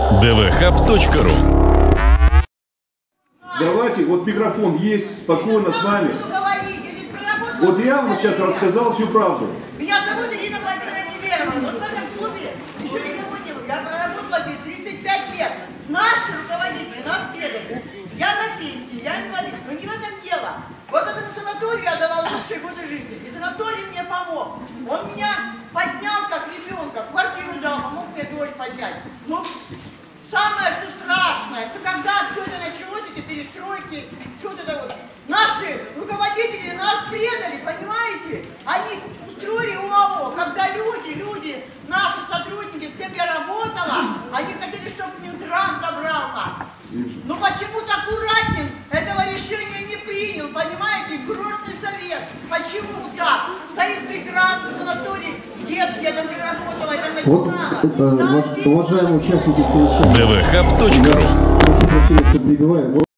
dvhub.ru. Давайте, вот микрофон есть, спокойно с нами. Вот я вам сейчас рассказал всю правду. Меня зовут Ирина Владимировна Неверова. Вот в этом клубе еще никого не было. Я проработала здесь 35 лет. Наши руководители нас предали. Я на пенсии, я инвалид. Но не в этом дело. Вот этому санаторию я дала лучшие годы жизни. И санаторий мне помог. Он меня поднял как ребенка. Квартиру дал, помог мне дочь поднять. Но самое, что страшное, что когда все это началось, эти перестройки, все это вот, наши руководители нас предали, понимаете? Они устроили УАО, когда люди, наши сотрудники, с кем я работала, они хотели, чтобы Минтранс забрал нас. Но почему-то Куракин этого решения не принял, понимаете? Курортный совет. Почему так? Стоит прекрасный санаторий детский, я там не работала, это начинала. Вот, уважаемые участники совещания, dvhub.ru. прошу прощения, что прибиваю.